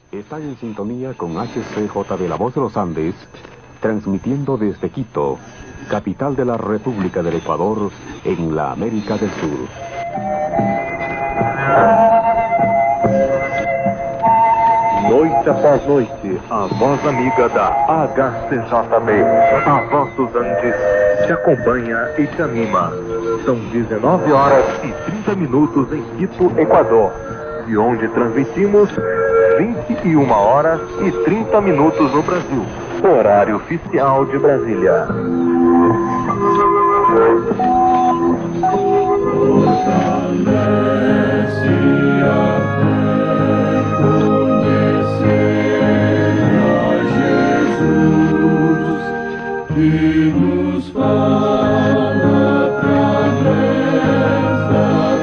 Está en sintonía con HCJB La Voz de los Andes, transmitiendo desde Quito, capital de la República del Ecuador, en la América del Sur. Noite após noite, a voz amiga da HCJB, a voz dos Andes, te acompanha e te anima. São 19 horas e 30 minutos em Quito, Equador, de onde transmitimos 21 horas e 30 minutos no Brasil, horário oficial de Brasília. Que nos fala através da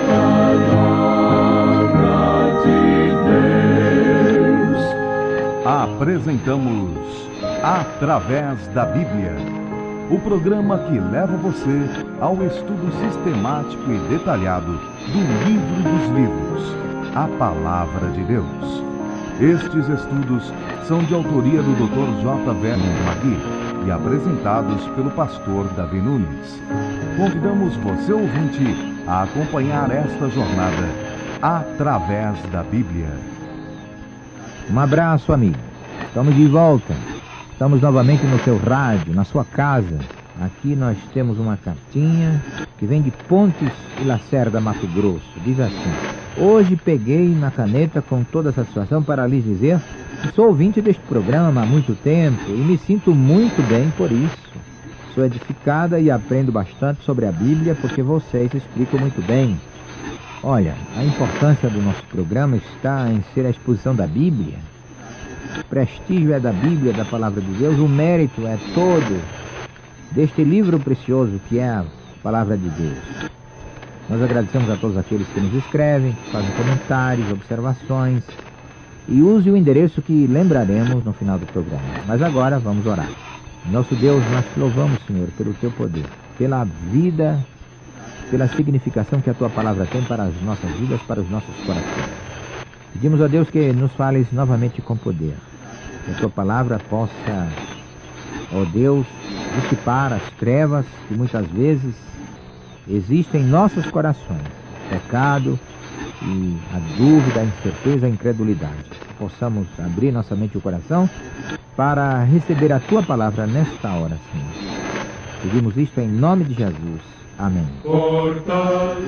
palavra de Deus. Apresentamos Através da Bíblia, o programa que leva você ao estudo sistemático e detalhado do livro dos livros, a Palavra de Deus. Estes estudos são de autoria do Dr. J. Vernon Magui e apresentados pelo pastor Davi Nunes. Convidamos você, ouvinte, a acompanhar esta jornada através da Bíblia. Um abraço, amigo. Estamos de volta. Estamos novamente no seu rádio, na sua casa. Aqui nós temos uma cartinha que vem de Pontes e Lacerda, Mato Grosso. Diz assim: hoje peguei na caneta com toda a satisfação para lhes dizer que sou ouvinte deste programa há muito tempo e me sinto muito bem por isso. Sou edificada e aprendo bastante sobre a Bíblia porque vocês explicam muito bem. Olha, a importância do nosso programa está em ser a exposição da Bíblia. O prestígio é da Bíblia, da Palavra de Deus, o mérito é todo deste livro precioso que é a Palavra de Deus. Nós agradecemos a todos aqueles que nos escrevem, fazem comentários, observações, e use o endereço que lembraremos no final do programa. Mas agora vamos orar. Nosso Deus, nós te louvamos, Senhor, pelo teu poder, pela vida, pela significação que a tua palavra tem para as nossas vidas, para os nossos corações. Pedimos a Deus que nos fales novamente com poder, que a tua palavra possa, ó Deus, dissipar as trevas que muitas vezes existem em nossos corações, pecado e a dúvida, a incerteza, a incredulidade. Possamos abrir nossa mente e o coração para receber a tua palavra nesta hora, Senhor. Pedimos isto em nome de Jesus. Amém. Fortalece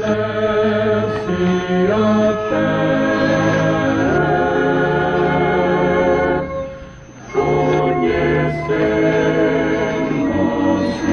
a fé, conhecer nosso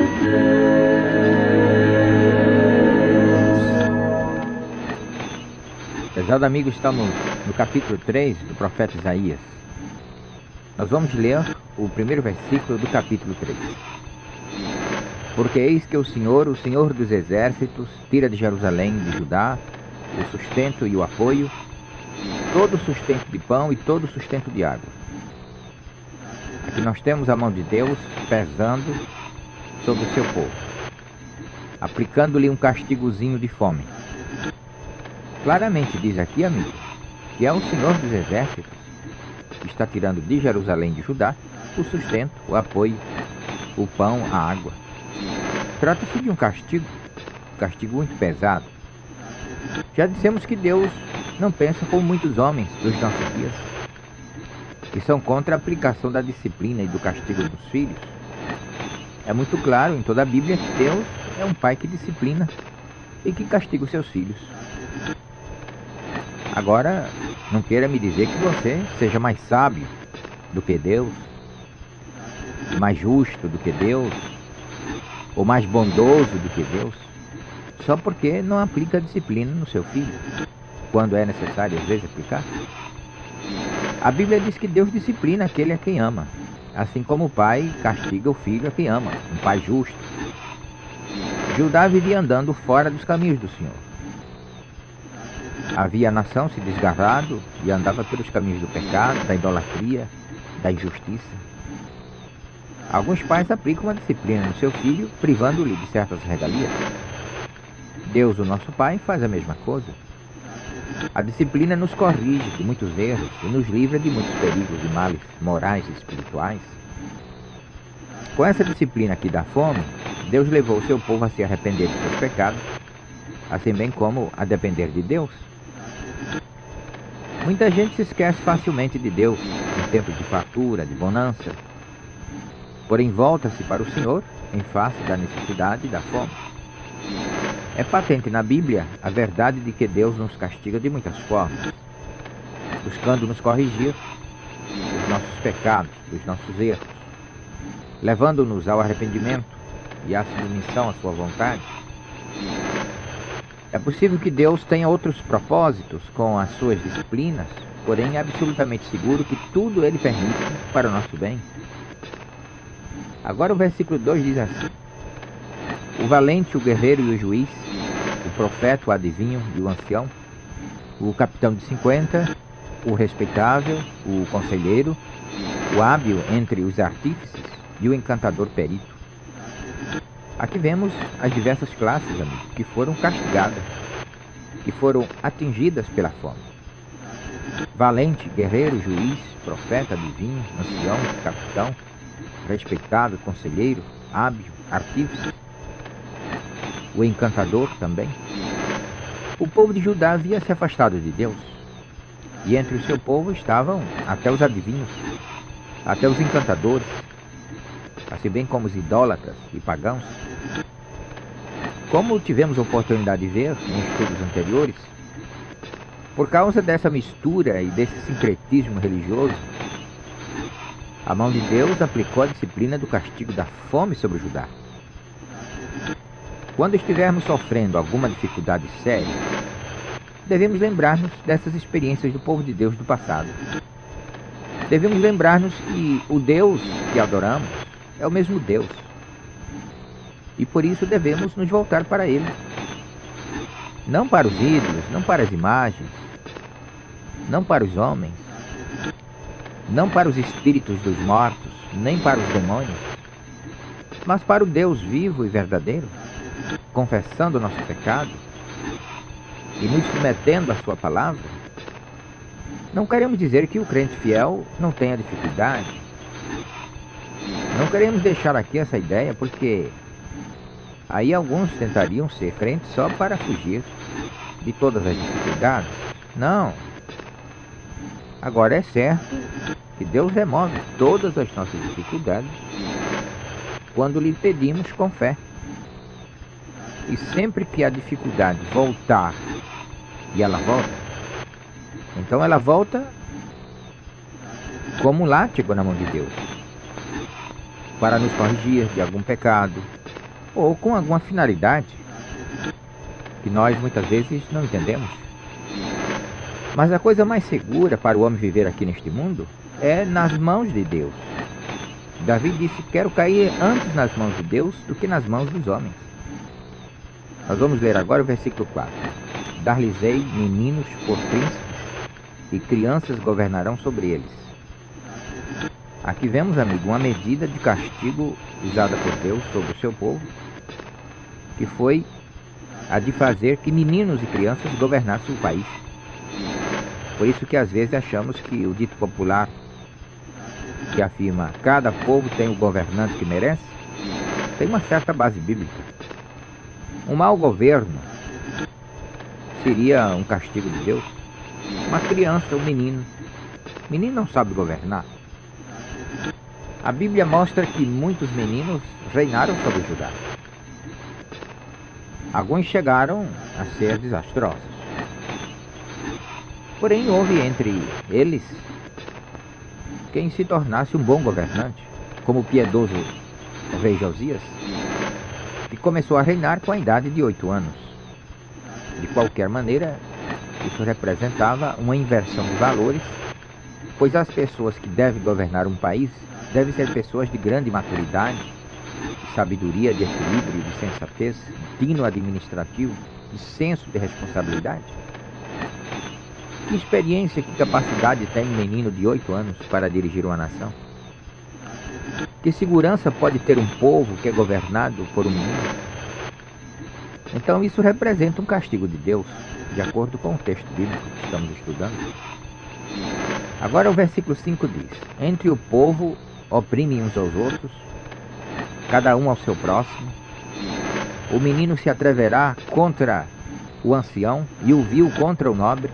Deus. Prezado amigo, estamos no capítulo 3 do profeta Isaías. Nós vamos ler o primeiro versículo do capítulo 3. Porque eis que o Senhor dos exércitos, tira de Jerusalém, de Judá, o sustento e o apoio, todo o sustento de pão e todo o sustento de água. Aqui nós temos a mão de Deus pesando sobre o seu povo, aplicando-lhe um castigozinho de fome. Claramente diz aqui, amigo, que é o Senhor dos exércitos que está tirando de Jerusalém, de Judá, o sustento, o apoio, o pão, a água. Trata-se de um castigo muito pesado. Já dissemos que Deus não pensa como muitos homens dos nossos dias, que são contra a aplicação da disciplina e do castigo dos filhos. É muito claro em toda a Bíblia que Deus é um pai que disciplina e que castiga os seus filhos. Agora, não queira me dizer que você seja mais sábio do que Deus, mais justo do que Deus, ou mais bondoso do que Deus, só porque não aplica a disciplina no seu filho, quando é necessário às vezes aplicar. A Bíblia diz que Deus disciplina aquele a quem ama, assim como o pai castiga o filho a quem ama, um pai justo. Judá vivia andando fora dos caminhos do Senhor. Havia a nação se desgarrado e andava pelos caminhos do pecado, da idolatria, da injustiça. Alguns pais aplicam a disciplina no seu filho, privando-lhe de certas regalias. Deus, o nosso Pai, faz a mesma coisa. A disciplina nos corrige de muitos erros e nos livra de muitos perigos e males morais e espirituais. Com essa disciplina que dá fome, Deus levou o seu povo a se arrepender dos seus pecados, assim bem como a depender de Deus. Muita gente se esquece facilmente de Deus em tempos de fartura, de bonança, porém volta-se para o Senhor em face da necessidade e da fome. É patente na Bíblia a verdade de que Deus nos castiga de muitas formas, buscando nos corrigir dos nossos pecados, dos nossos erros, levando-nos ao arrependimento e à submissão à sua vontade. É possível que Deus tenha outros propósitos com as suas disciplinas, porém é absolutamente seguro que tudo Ele permite para o nosso bem. Agora o versículo 2 diz assim: o valente, o guerreiro e o juiz, o profeta, o adivinho e o ancião, o capitão de 50, o respeitável, o conselheiro, o hábil entre os artífices e o encantador perito. Aqui vemos as diversas classes, amigos, que foram castigadas, que foram atingidas pela fome. Valente, guerreiro, juiz, profeta, adivinho, ancião, capitão, respeitável, conselheiro, hábil, artífice, o encantador também. O povo de Judá havia se afastado de Deus, e entre o seu povo estavam até os adivinhos, até os encantadores, assim bem como os idólatras e pagãos. Como tivemos a oportunidade de ver em estudos anteriores, por causa dessa mistura e desse sincretismo religioso, a mão de Deus aplicou a disciplina do castigo da fome sobre Judá. Quando estivermos sofrendo alguma dificuldade séria, devemos lembrar-nos dessas experiências do povo de Deus do passado. Devemos lembrar-nos que o Deus que adoramos é o mesmo Deus. E por isso devemos nos voltar para Ele. Não para os ídolos, não para as imagens, não para os homens, não para os espíritos dos mortos, nem para os demônios, mas para o Deus vivo e verdadeiro, confessando o nosso pecado e nos submetendo à sua palavra. Não queremos dizer que o crente fiel não tenha dificuldade. Não queremos deixar aqui essa ideia, porque aí alguns tentariam ser crentes só para fugir de todas as dificuldades. Não. Agora é certo que Deus remove todas as nossas dificuldades quando lhe pedimos com fé. E sempre que a dificuldade voltar, e ela volta, então ela volta como um látigo na mão de Deus, para nos corrigir de algum pecado, ou com alguma finalidade que nós muitas vezes não entendemos. Mas a coisa mais segura para o homem viver aqui neste mundo é nas mãos de Deus. Davi disse: quero cair antes nas mãos de Deus do que nas mãos dos homens. Nós vamos ler agora o versículo 4. Dar-lhes-ei meninos por príncipes, e crianças governarão sobre eles. Aqui vemos, amigo, uma medida de castigo usada por Deus sobre o seu povo, que foi a de fazer que meninos e crianças governassem o país. Por isso que às vezes achamos que o dito popular que afirma cada povo tem o governante que merece, tem uma certa base bíblica. Um mau governo seria um castigo de Deus. Uma criança, um menino não sabe governar. A Bíblia mostra que muitos meninos reinaram sobre Judá. Alguns chegaram a ser desastrosos. Porém, houve entre eles quem se tornasse um bom governante, como o piedoso rei Josias, que começou a reinar com a idade de 8 anos. De qualquer maneira, isso representava uma inversão de valores, pois as pessoas que devem governar um país devem ser pessoas de grande maturidade, de sabedoria, de equilíbrio, de sensatez, de tino administrativo, de senso de responsabilidade. Que experiência, que capacidade tem um menino de 8 anos para dirigir uma nação? Que segurança pode ter um povo que é governado por um menino? Então isso representa um castigo de Deus. de acordo com o texto bíblico que estamos estudando. Agora o versículo 5 diz: entre o povo oprimem uns aos outros, cada um ao seu próximo. O menino se atreverá contra o ancião e o vil contra o nobre.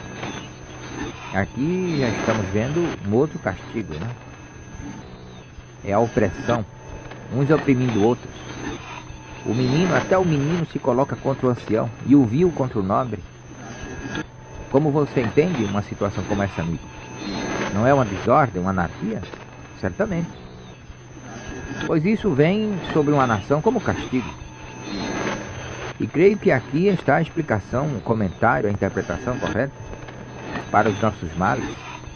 Aqui já estamos vendo um outro castigo, né? É a opressão, uns oprimindo outros. Até o menino se coloca contra o ancião e o vil contra o nobre. Como você entende uma situação como essa, amigo? Não é uma desordem, uma anarquia? Certamente. Pois isso vem sobre uma nação como castigo. E creio que aqui está a explicação, o comentário, a interpretação correta para os nossos males.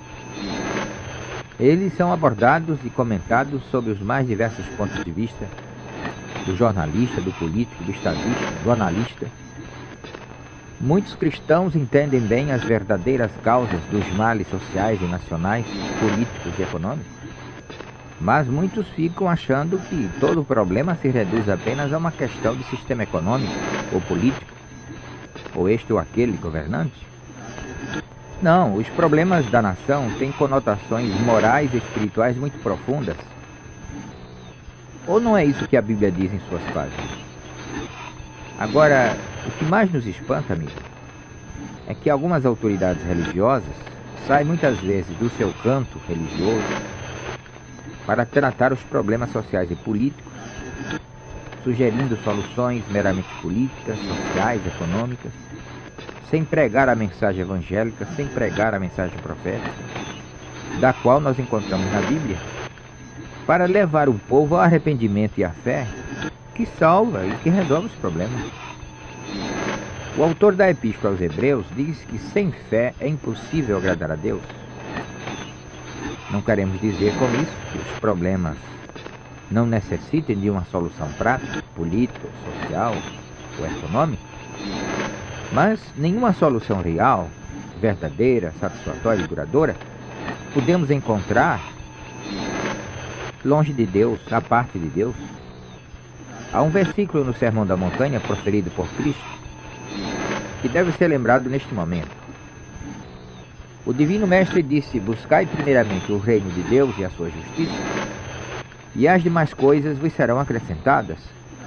Eles são abordados e comentados sob os mais diversos pontos de vista, do jornalista, do político, do estadista, do analista. Muitos cristãos entendem bem as verdadeiras causas dos males sociais e nacionais, políticos e econômicos, mas muitos ficam achando que todo o problema se reduz apenas a uma questão de sistema econômico ou político, ou este ou aquele governante. Não, os problemas da nação têm conotações morais e espirituais muito profundas. Ou não é isso que a Bíblia diz em suas páginas? Agora, o que mais nos espanta, amigo, é que algumas autoridades religiosas saem muitas vezes do seu canto religioso para tratar os problemas sociais e políticos, sugerindo soluções meramente políticas, sociais, econômicas, sem pregar a mensagem evangélica, sem pregar a mensagem profética, da qual nós encontramos na Bíblia, para levar o povo ao arrependimento e à fé que salva e que resolve os problemas. O autor da Epístola aos Hebreus diz que sem fé é impossível agradar a Deus. Não queremos dizer com isso que os problemas não necessitem de uma solução prática, política, social ou econômica, mas nenhuma solução real, verdadeira, satisfatória e duradoura podemos encontrar longe de Deus, à parte de Deus. Há um versículo no Sermão da Montanha proferido por Cristo que deve ser lembrado neste momento. O Divino Mestre disse: buscai primeiramente o reino de Deus e a sua justiça, e as demais coisas vos serão acrescentadas.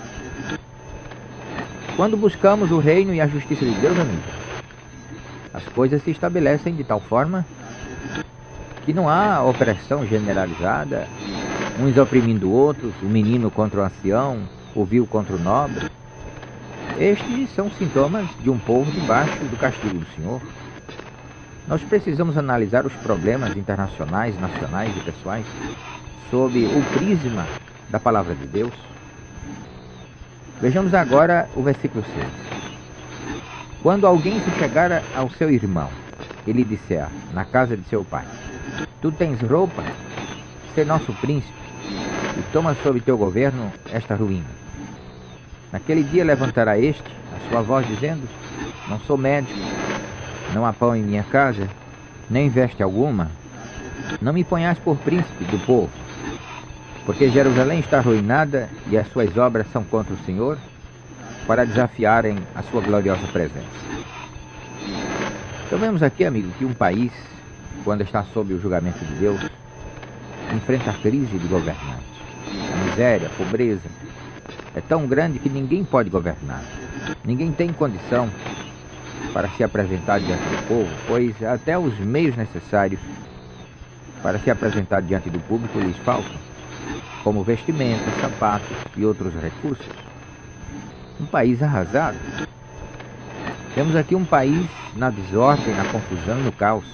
Quando buscamos o reino e a justiça de Deus, amigo, as coisas se estabelecem de tal forma que não há opressão generalizada, uns oprimindo outros, o menino contra o ancião, o vil contra o nobre. Estes são sintomas de um povo debaixo do castigo do Senhor. Nós precisamos analisar os problemas internacionais, nacionais e pessoais sob o prisma da Palavra de Deus. Vejamos agora o versículo 6. Quando alguém se chegar ao seu irmão e lhe disser, na casa de seu pai: tu tens roupa, sê nosso príncipe, e toma sob teu governo esta ruína. Naquele dia levantará este a sua voz dizendo: não sou médico, não há pão em minha casa, nem veste alguma. Não me ponhas por príncipe do povo, porque Jerusalém está arruinada e as suas obras são contra o Senhor, para desafiarem a sua gloriosa presença. Então vemos aqui, amigo, que um país, quando está sob o julgamento de Deus, enfrenta a crise de governante. A miséria, a pobreza é tão grande que ninguém pode governar. Ninguém tem condição para se apresentar diante do povo, pois até os meios necessários para se apresentar diante do público lhes faltam, como vestimentas, sapatos e outros recursos. Um país arrasado. Temos aqui um país na desordem, na confusão e no caos.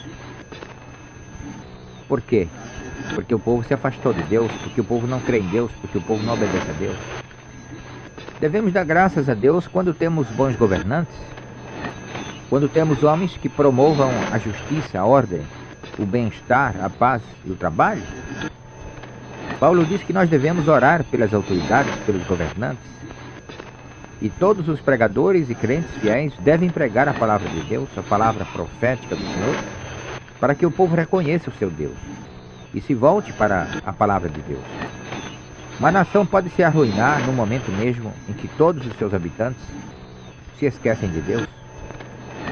Por quê? Porque o povo se afastou de Deus, porque o povo não crê em Deus, porque o povo não obedece a Deus. Devemos dar graças a Deus quando temos bons governantes, quando temos homens que promovam a justiça, a ordem, o bem-estar, a paz e o trabalho. Paulo diz que nós devemos orar pelas autoridades, pelos governantes. E todos os pregadores e crentes fiéis devem pregar a palavra de Deus, a palavra profética do Senhor, para que o povo reconheça o seu Deus e se volte para a palavra de Deus. Uma nação pode se arruinar no momento mesmo em que todos os seus habitantes se esquecem de Deus.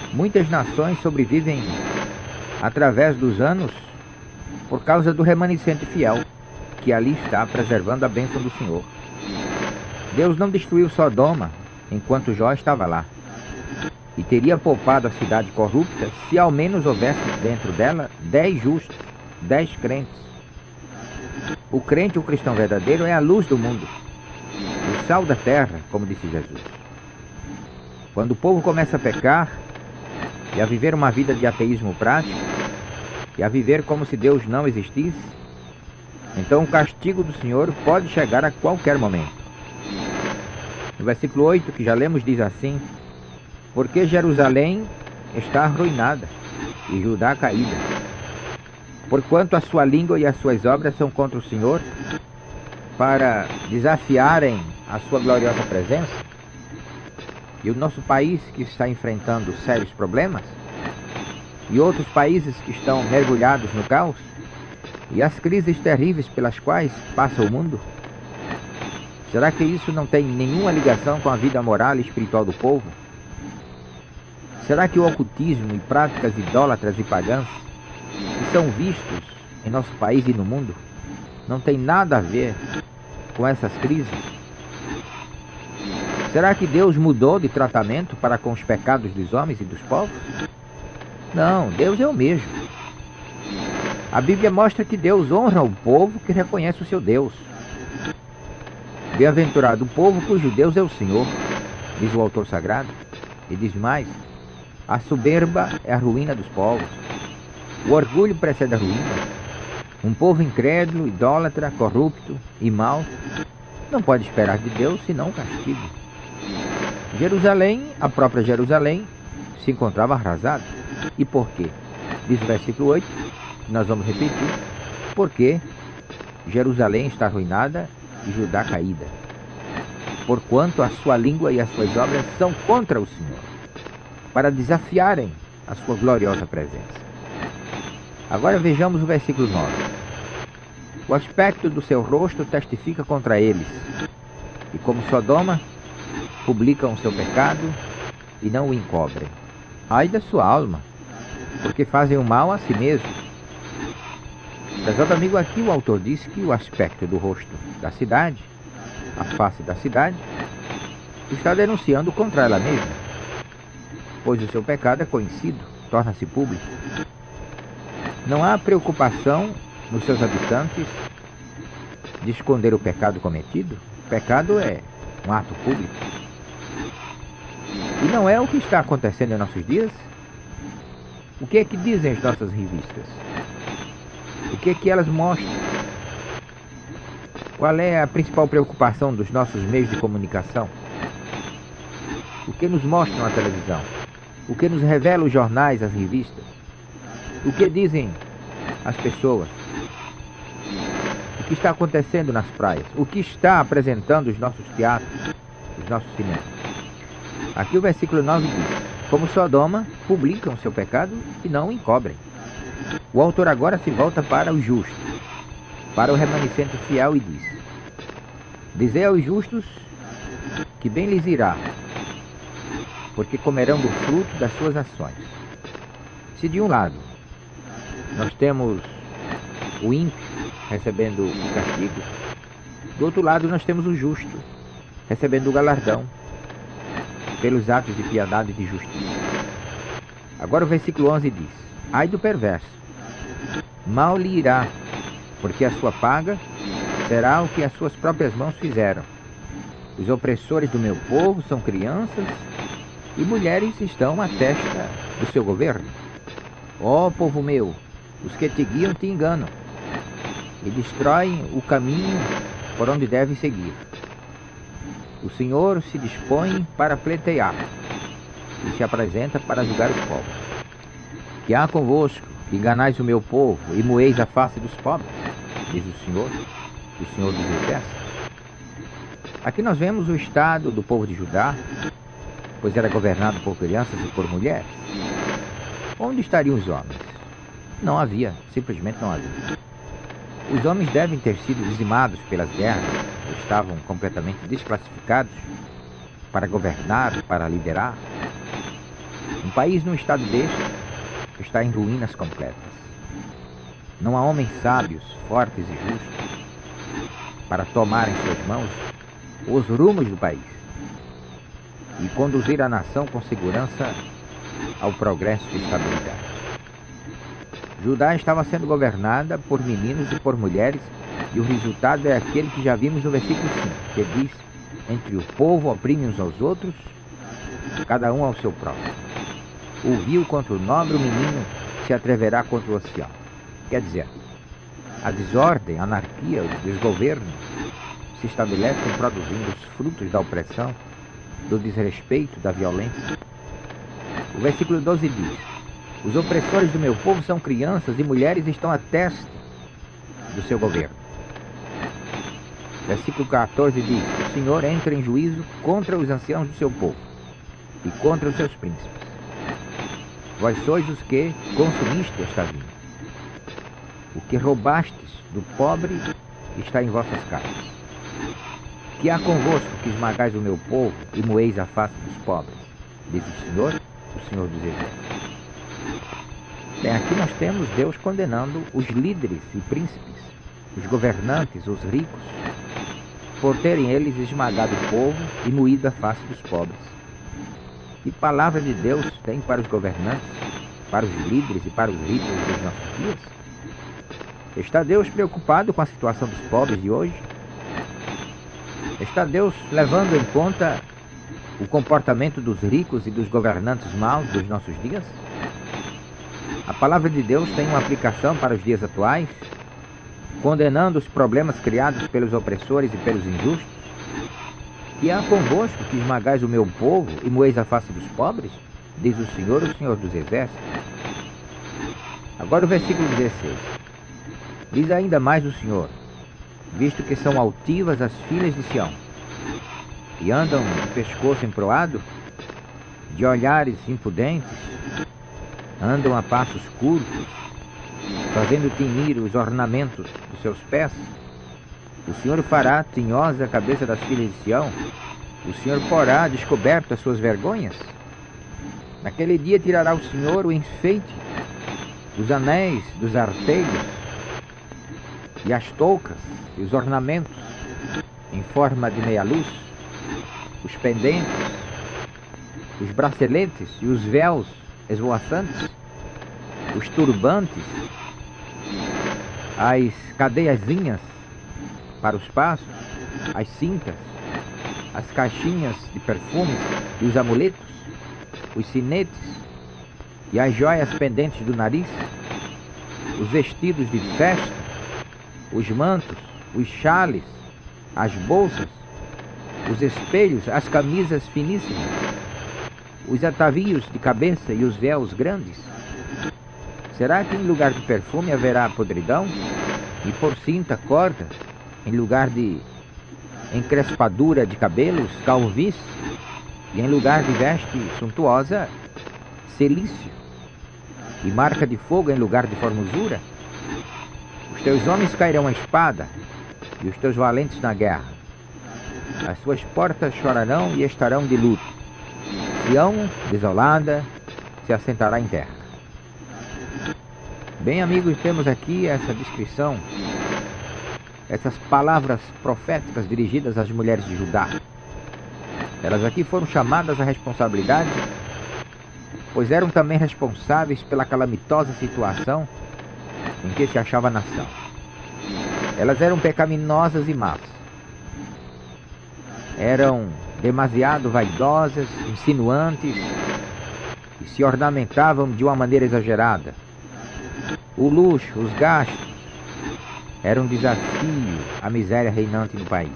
Muitas nações sobrevivem através dos anos por causa do remanescente fiel que ali está preservando a bênção do Senhor. Deus não destruiu Sodoma enquanto Jó estava lá, e teria poupado a cidade corrupta se ao menos houvesse dentro dela 10 justos, 10 crentes. O crente, o cristão verdadeiro, é a luz do mundo, o sal da terra, como disse Jesus. Quando o povo começa a pecar e a viver uma vida de ateísmo prático, e a viver como se Deus não existisse, então o castigo do Senhor pode chegar a qualquer momento. No versículo 8, que já lemos, diz assim: porque Jerusalém está arruinada e Judá caída, porquanto a sua língua e as suas obras são contra o Senhor, para desafiarem a sua gloriosa presença. E o nosso país, que está enfrentando sérios problemas, e outros países que estão mergulhados no caos, e as crises terríveis pelas quais passa o mundo, será que isso não tem nenhuma ligação com a vida moral e espiritual do povo? Será que o ocultismo e práticas idólatras e pagãs que são vistos em nosso país e no mundo não tem nada a ver com essas crises? Será que Deus mudou de tratamento para com os pecados dos homens e dos povos? Não, Deus é o mesmo. A Bíblia mostra que Deus honra o povo que reconhece o seu Deus. Bem-aventurado o povo cujo Deus é o Senhor, diz o autor sagrado. E diz mais: a soberba é a ruína dos povos. O orgulho precede a ruína. Um povo incrédulo, idólatra, corrupto e mau não pode esperar de Deus senão o castigo. Jerusalém, a própria Jerusalém, se encontrava arrasada. E por quê? Diz o versículo 8, que nós vamos repetir: porque Jerusalém está arruinada e Judá caída, porquanto a sua língua e as suas obras são contra o Senhor, para desafiarem a sua gloriosa presença. Agora vejamos o versículo 9. O aspecto do seu rosto testifica contra eles, e como Sodoma, publicam o seu pecado e não o encobrem. Ai da sua alma, porque fazem o mal a si mesmos. Prezado amigo, aqui o autor diz que o aspecto do rosto da cidade, a face da cidade, está denunciando contra ela mesma, pois o seu pecado é conhecido, torna-se público. Não há preocupação nos seus habitantes de esconder o pecado cometido. O pecado é um ato público. E não é o que está acontecendo em nossos dias? O que é que dizem as nossas revistas? O que é que elas mostram? Qual é a principal preocupação dos nossos meios de comunicação? O que nos mostram a televisão? O que nos revelam os jornais, as revistas? O que dizem as pessoas? O que está acontecendo nas praias? O que está apresentando os nossos teatros, os nossos cinemas? Aqui o versículo 9 diz: como Sodoma, publicam seu pecado e não o encobrem. O autor agora se volta para os justos, para o remanescente fiel, e diz: dizei aos justos que bem lhes irá, porque comerão do fruto das suas ações. Se de um lado nós temos o ímpio recebendo o castigo, do outro lado nós temos o justo recebendo o galardão pelos atos de piedade e de justiça. Agora o versículo 11 diz: ai do perverso, mal lhe irá, porque a sua paga será o que as suas próprias mãos fizeram. Os opressores do meu povo são crianças, e mulheres estão à testa do seu governo. Ó povo meu, os que te guiam te enganam, e destroem o caminho por onde deve seguir. O Senhor se dispõe para pleitear, e se apresenta para julgar os povos. Que há convosco, que enganais o meu povo, e moeis a face dos pobres, diz o Senhor dos Exércitos. Aqui nós vemos o estado do povo de Judá, pois era governado por crianças e por mulheres. Onde estariam os homens? Não havia, simplesmente não havia. Os homens devem ter sido dizimados pelas guerras, estavam completamente desclassificados para governar, para liderar. Um país num estado deste está em ruínas completas. Não há homens sábios, fortes e justos para tomar em suas mãos os rumos do país e conduzir a nação com segurança ao progresso e estabilidade. Judá estava sendo governada por meninos e por mulheres, e o resultado é aquele que já vimos no versículo 5, que diz: entre o povo oprime uns aos outros, cada um ao seu próximo. O vil contra o nobre, o menino se atreverá contra o ancião. Quer dizer, a desordem, a anarquia, o desgoverno se estabelecem produzindo os frutos da opressão, do desrespeito, da violência. O versículo 12 diz: os opressores do meu povo são crianças e mulheres estão à testa do seu governo. Versículo 14 diz: o Senhor entra em juízo contra os anciãos do seu povo e contra os seus príncipes. Vós sois os que consumiste esta vinha. O que roubastes do pobre está em vossas casas. Que há convosco que esmagais o meu povo e moeis a face dos pobres, diz o Senhor dos Exércitos. Bem, aqui nós temos Deus condenando os líderes e príncipes, os governantes, os ricos, por terem eles esmagado o povo e moído a face dos pobres. Que palavra de Deus tem para os governantes, para os líderes e para os ricos dos nossos dias? Está Deus preocupado com a situação dos pobres de hoje? Está Deus levando em conta o comportamento dos ricos e dos governantes maus dos nossos dias? A palavra de Deus tem uma aplicação para os dias atuais, condenando os problemas criados pelos opressores e pelos injustos? Que há convosco que esmagais o meu povo e moeis a face dos pobres? Diz o Senhor dos Exércitos. Agora o versículo 16. Diz ainda mais o Senhor: visto que são altivas as filhas de Sião, e andam de pescoço emproado, de olhares impudentes, andam a passos curtos, fazendo tinir os ornamentos dos seus pés, o Senhor fará tinhosa a cabeça das filhas de Sião, o Senhor porá descoberto as suas vergonhas. Naquele dia tirará o Senhor o enfeite dos anéis, dos artelhos, e as toucas e os ornamentos em forma de meia-luz, os pendentes, os braceletes e os véus esvoaçantes, os turbantes, as cadeiazinhas para os passos, as cintas, as caixinhas de perfumes e os amuletos, os sinetes e as joias pendentes do nariz, os vestidos de festa, os mantos, os chales, as bolsas, os espelhos, as camisas finíssimas, os atavios de cabeça e os véus grandes? Será que em lugar de perfume haverá podridão? E por cinta, corda, em lugar de encrespadura de cabelos, calvície, e em lugar de veste suntuosa, celício, e marca de fogo em lugar de formosura? Os teus homens cairão à espada, e os teus valentes na guerra. As suas portas chorarão e estarão de luto. Sião, desolada, se assentará em terra. Bem, amigos, temos aqui essa descrição, essas palavras proféticas dirigidas às mulheres de Judá. Elas aqui foram chamadas à responsabilidade, pois eram também responsáveis pela calamitosa situação em que se achava a nação. Elas eram pecaminosas e más. Eram demasiado vaidosas, insinuantes e se ornamentavam de uma maneira exagerada. O luxo, os gastos eram um desafio à miséria reinante no país.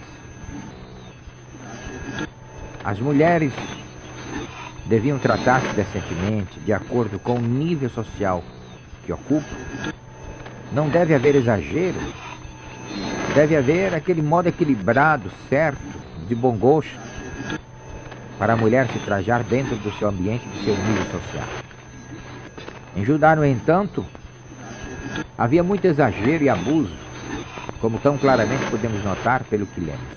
As mulheres deviam tratar-se decentemente, de acordo com o nível social que ocupam. Não deve haver exagero. Deve haver aquele modo equilibrado, certo, de bom gosto, para a mulher se trajar dentro do seu ambiente, do seu nível social. Em Judá, no entanto, havia muito exagero e abuso, como tão claramente podemos notar pelo que lemos.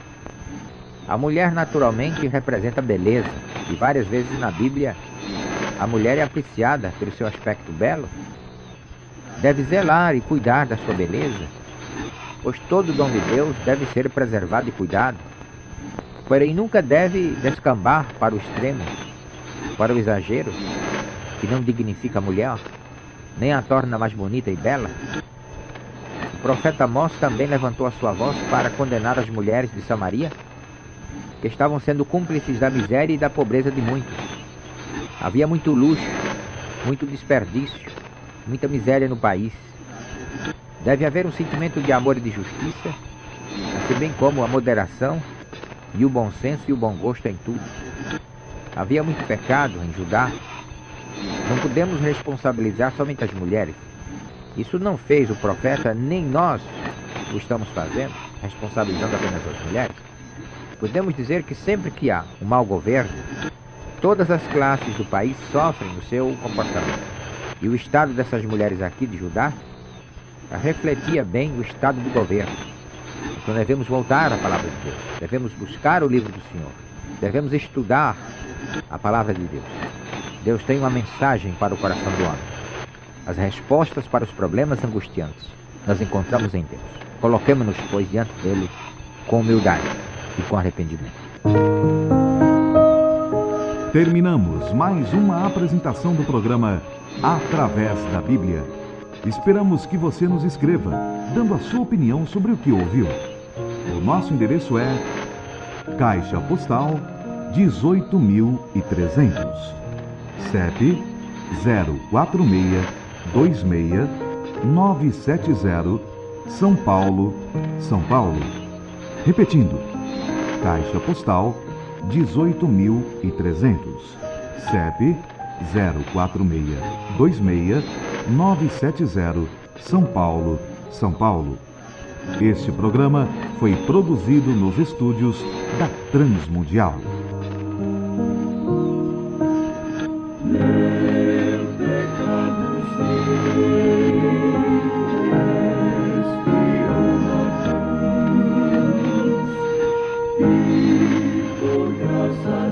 A mulher naturalmente representa beleza, e várias vezes na Bíblia A mulher é apreciada pelo seu aspecto belo. Deve zelar e cuidar da sua beleza, pois todo dom de Deus deve ser preservado e cuidado. Porém, nunca deve descambar para o extremo, para o exagero, que não dignifica a mulher, nem a torna mais bonita e bela. O profeta Amós também levantou a sua voz para condenar as mulheres de Samaria, que estavam sendo cúmplices da miséria e da pobreza de muitos. Havia muito luxo, muito desperdício, muita miséria no país. Deve haver um sentimento de amor e de justiça, assim bem como a moderação e o bom senso e o bom gosto em tudo. Havia muito pecado em Judá. Não podemos responsabilizar somente as mulheres. Isso não fez o profeta, nem nós o estamos fazendo, responsabilizando apenas as mulheres. Podemos dizer que sempre que há um mau governo, todas as classes do país sofrem o seu comportamento. E o estado dessas mulheres aqui de Judá refletia bem o estado do governo. Então devemos voltar à palavra de Deus, devemos buscar o livro do Senhor, devemos estudar a palavra de Deus. Deus tem uma mensagem para o coração do homem. As respostas para os problemas angustiantes nós encontramos em Deus. Coloquemo-nos, pois, diante dele com humildade e com arrependimento. Terminamos mais uma apresentação do programa Através da Bíblia. Esperamos que você nos escreva, dando a sua opinião sobre o que ouviu. O nosso endereço é Caixa Postal 18.300, CEP 04626-970, São Paulo, São Paulo. Repetindo, Caixa Postal 18.300, CEP 04626-970, São Paulo, São Paulo. Este programa foi produzido nos estúdios da Transmundial. Meu pecado e por graça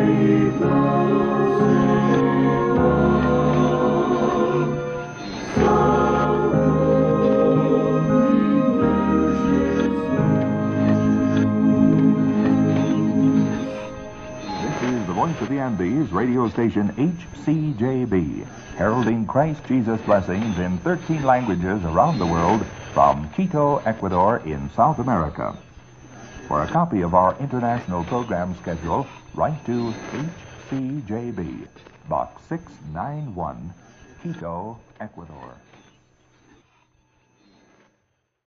To the Andes radio station HCJB, heralding Christ Jesus blessings in 13 languages around the world from Quito, Ecuador in South America. For a copy of our international program schedule, write to HCJB, Box 691, Quito, Ecuador.